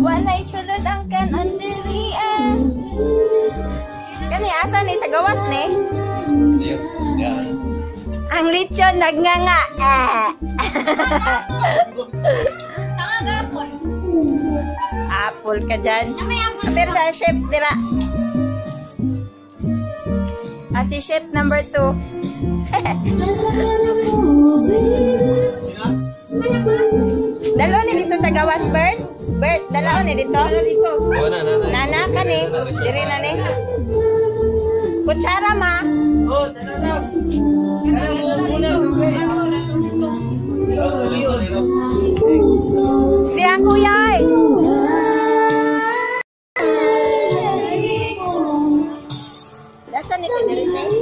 Walay sulod ang kanandirian. Kani asa ni sa gawas ni? Ang lechon nagnganga. Apple ka dyan. Pero sa chef dira. Si chef number 2. Dalaw ni dito sa gawas, Bert. Bert, dalaw ni dito. Nana ka ni. Diri na ni. Kutsara ma. Siya kuya eh. Dasan ito diri na eh.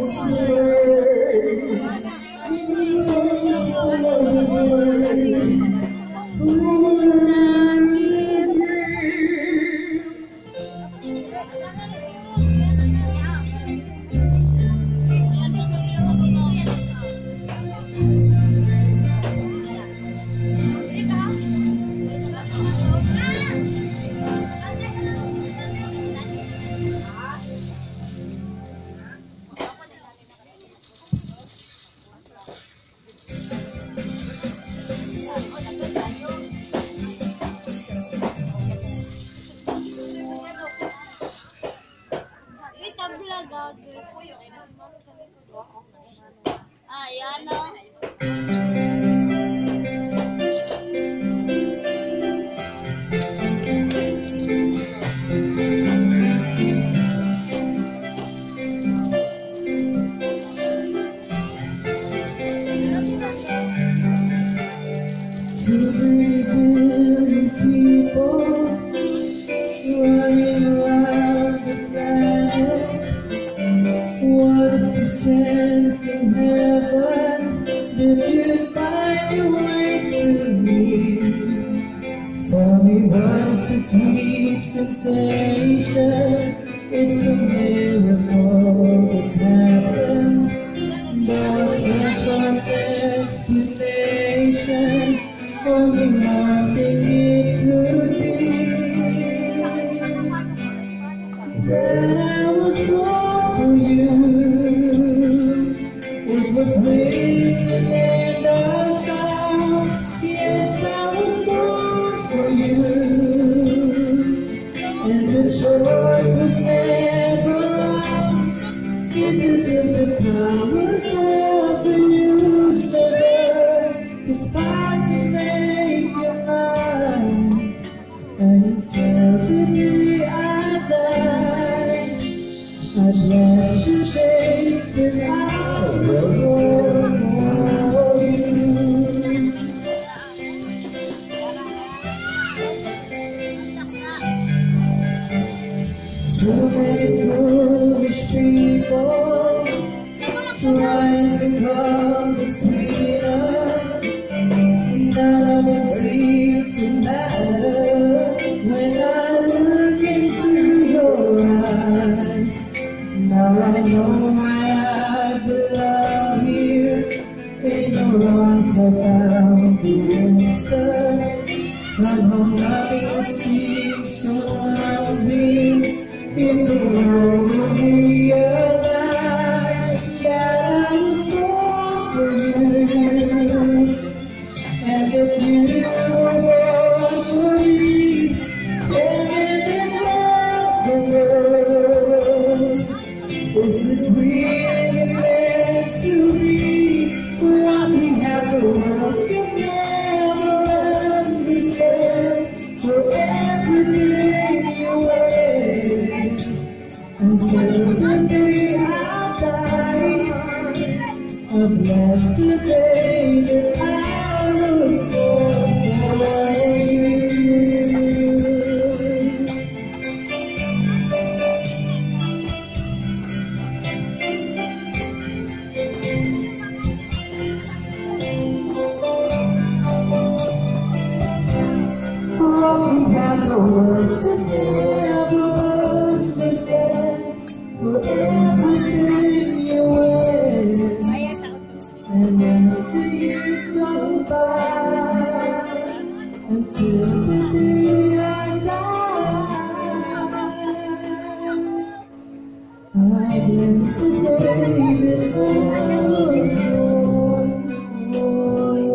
Ayan o. Too many billion people running around the planet. What is the chance in heaven that you'd find your way to me? Tell me what's the sweet sensation? It's a miracle that's happened. Though I search for an explanation, only one thing it could be, that I was born for you. It was written in the stars. Yes, I was born for you, and the choice was never ours. This is in the powers of the universe. Conspire to make your mind, and until the day I die, I bless the day that I was born for you. So many foolish people trying to come between us. None of it seems to matter when I look into your eyes. Now I know my eyes belong here. In your arms I found the answer. Somehow nothing seems to allow me. In the world we realize that I was born for you, and that you were born for me. And in this world, is this really meant to be? What we have the world can never understand. For everything you were, until the day I die, I bless the day that I was born for you. What we have the world to never understand. For everything you were, and as the years go by, until the day I die, I bless the day that I was born for you.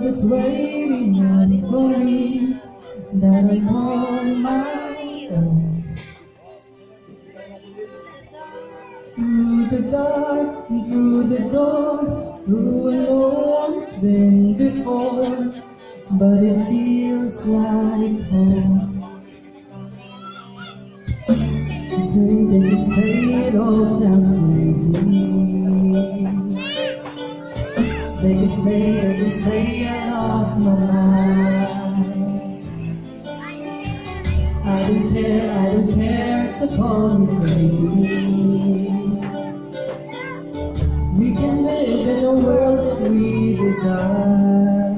that's waiting on for me, that I call my own. Through the dark, through the door, through a lone's been before, but it feels like home. They say it all sounds crazy. They say I lost my mind. I don't care to call me crazy. We can live in a world that we desire.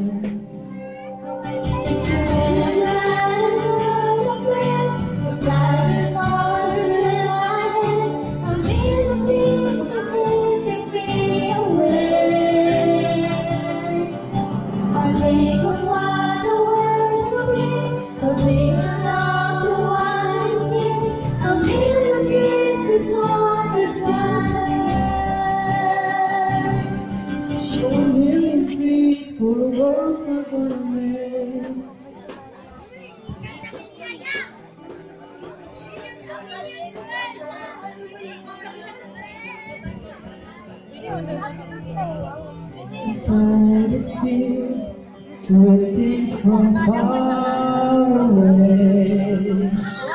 For the world we're gonna make. Inside this fear, with things from far away.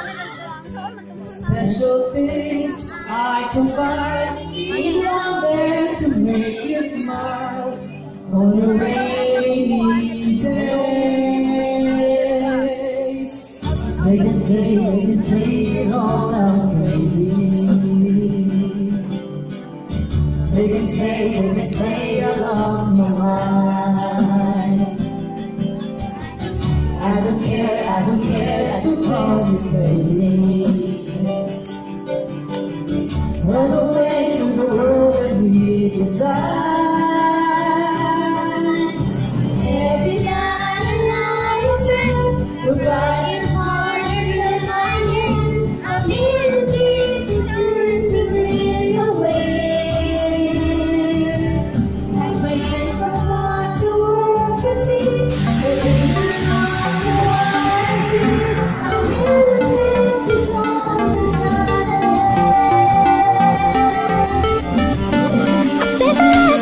Special things I can buy, each one there to make you smile on a rainy day. They can say it all sounds crazy. They can say I lost my mind. I don't care to call you crazy. Run away to the world that we desire. Goodbye is harder than I can. A million dreams is done to bring away. I'm waiting for one to work with me. Waiting for one to want to see. A million dreams is on the side.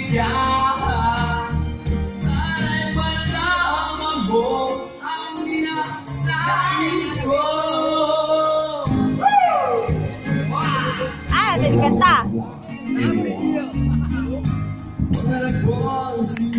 kaligayahan. Sana'y malaman mo ang ninanais ko. Ah, tadi kanta. When I was